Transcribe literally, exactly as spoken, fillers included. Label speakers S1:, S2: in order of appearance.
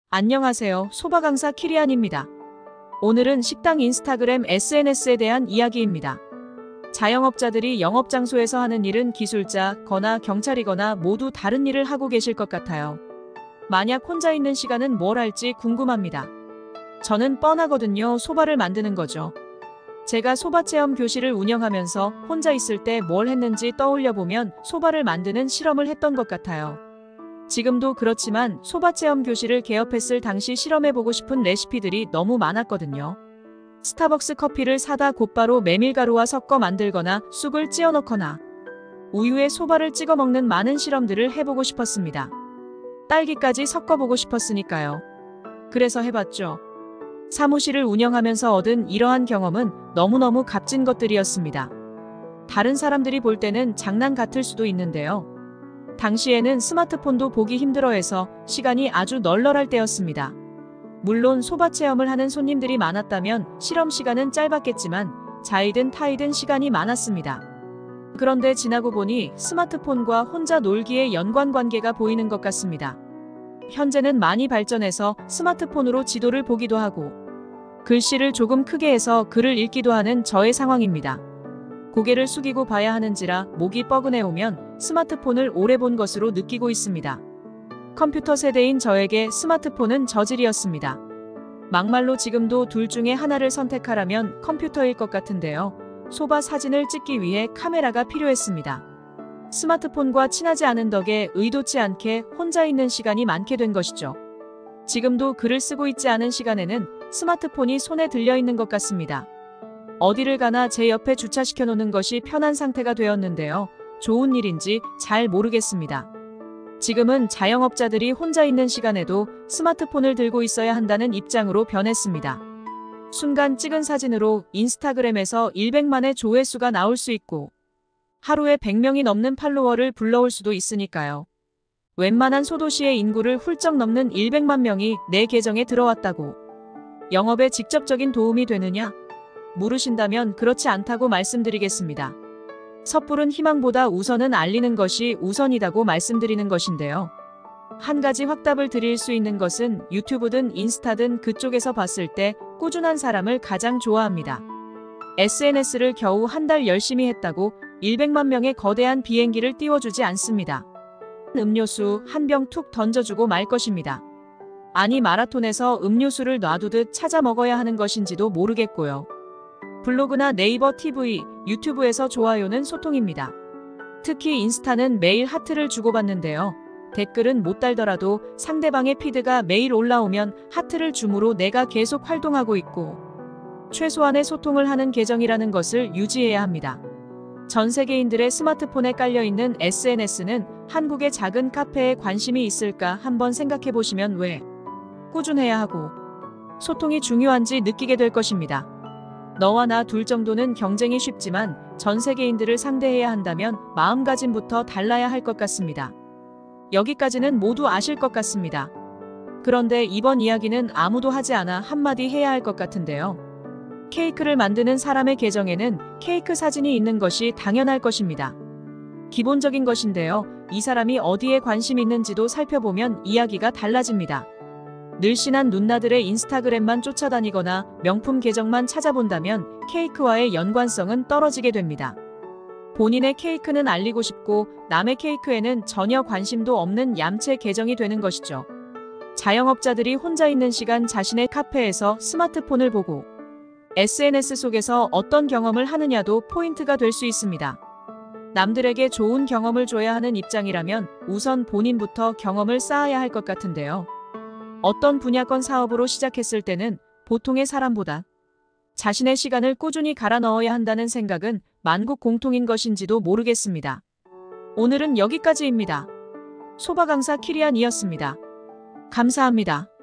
S1: 안녕하세요. 소바 강사 키리안입니다. 오늘은 식당 인스타그램 에스엔에스에 대한 이야기입니다. 자영업자들이 영업장소에서 하는 일은 기술자거나 경찰이거나 모두 다른 일을 하고 계실 것 같아요. 만약 혼자 있는 시간은 뭘 할지 궁금합니다. 저는 뻔하거든요. 소바를 만드는 거죠. 제가 소바 체험 교실을 운영하면서 혼자 있을 때 뭘 했는지 떠올려 보면 소바를 만드는 실험을 했던 것 같아요. 지금도 그렇지만 소바 체험 교실을 개업했을 당시 실험해보고 싶은 레시피들이 너무 많았거든요. 스타벅스 커피를 사다 곧바로 메밀가루와 섞어 만들거나 쑥을 찌어 넣거나 우유에 소바를 찍어 먹는 많은 실험들을 해보고 싶었습니다. 딸기까지 섞어보고 싶었으니까요. 그래서 해봤죠. 사무실을 운영하면서 얻은 이러한 경험은 너무너무 값진 것들이었습니다. 다른 사람들이 볼 때는 장난 같을 수도 있는데요. 당시에는 스마트폰도 보기 힘들어해서 시간이 아주 널널할 때였습니다. 물론 소바 체험을 하는 손님들이 많았다면 실험 시간은 짧았겠지만 자이든 타이든 시간이 많았습니다. 그런데 지나고 보니 스마트폰과 혼자 놀기의 연관관계가 보이는 것 같습니다. 현재는 많이 발전해서 스마트폰으로 지도를 보기도 하고 글씨를 조금 크게 해서 글을 읽기도 하는 저의 상황입니다. 고개를 숙이고 봐야 하는지라 목이 뻐근해 오면 스마트폰을 오래 본 것으로 느끼고 있습니다. 컴퓨터 세대인 저에게 스마트폰은 저질이었습니다. 막말로 지금도 둘 중에 하나를 선택하라면 컴퓨터일 것 같은데요. 소바 사진을 찍기 위해 카메라가 필요했습니다. 스마트폰과 친하지 않은 덕에 의도치 않게 혼자 있는 시간이 많게 된 것이죠. 지금도 글을 쓰고 있지 않은 시간에는 스마트폰이 손에 들려 있는 것 같습니다. 어디를 가나 제 옆에 주차시켜 놓는 것이 편한 상태가 되었는데요. 좋은 일인지 잘 모르겠습니다. 지금은 자영업자들이 혼자 있는 시간에도 스마트폰을 들고 있어야 한다는 입장으로 변했습니다. 순간 찍은 사진으로 인스타그램에서 일백만의 조회수가 나올 수 있고 하루에 백 명이 넘는 팔로워를 불러올 수도 있으니까요. 웬만한 소도시의 인구를 훌쩍 넘는 일백만 명이 내 계정에 들어왔다고 영업에 직접적인 도움이 되느냐? 물으신다면 그렇지 않다고 말씀드리겠습니다. 섣부른 희망보다 우선은 알리는 것이 우선이라고 말씀드리는 것인데요. 한 가지 확답을 드릴 수 있는 것은 유튜브든 인스타든 그쪽에서 봤을 때 꾸준한 사람을 가장 좋아합니다. 에스엔에스를 겨우 한 달 열심히 했다고 일백만 명의 거대한 비행기를 띄워주지 않습니다. 음료수 한 병 툭 던져주고 말 것입니다. 아니 마라톤에서 음료수를 놔두듯 찾아 먹어야 하는 것인지도 모르겠고요. 블로그나 네이버 티비, 유튜브에서 좋아요는 소통입니다. 특히 인스타는 매일 하트를 주고받는데요. 댓글은 못 달더라도 상대방의 피드가 매일 올라오면 하트를 줌으로 내가 계속 활동하고 있고 최소한의 소통을 하는 계정이라는 것을 유지해야 합니다. 전 세계인들의 스마트폰에 깔려있는 에스엔에스는 한국의 작은 카페에 관심이 있을까 한번 생각해 보시면 왜 꾸준해야 하고 소통이 중요한지 느끼게 될 것입니다. 너와 나 둘 정도는 경쟁이 쉽지만 전 세계인들을 상대해야 한다면 마음가짐부터 달라야 할 것 같습니다. 여기까지는 모두 아실 것 같습니다. 그런데 이번 이야기는 아무도 하지 않아 한마디 해야 할 것 같은데요. 케이크를 만드는 사람의 계정에는 케이크 사진이 있는 것이 당연할 것입니다. 기본적인 것인데요. 이 사람이 어디에 관심이 있는지도 살펴보면 이야기가 달라집니다. 늘씬한 누나들의 인스타그램만 쫓아다니거나 명품 계정만 찾아본다면 케이크와의 연관성은 떨어지게 됩니다. 본인의 케이크는 알리고 싶고 남의 케이크에는 전혀 관심도 없는 얌체 계정이 되는 것이죠. 자영업자들이 혼자 있는 시간 자신의 카페에서 스마트폰을 보고 에스엔에스 속에서 어떤 경험을 하느냐도 포인트가 될 수 있습니다. 남들에게 좋은 경험을 줘야 하는 입장이라면 우선 본인부터 경험을 쌓아야 할 것 같은데요. 어떤 분야건 사업으로 시작했을 때는 보통의 사람보다 자신의 시간을 꾸준히 갈아 넣어야 한다는 생각은 만국 공통인 것인지도 모르겠습니다. 오늘은 여기까지입니다. 소바 강사 키리안이었습니다. 감사합니다.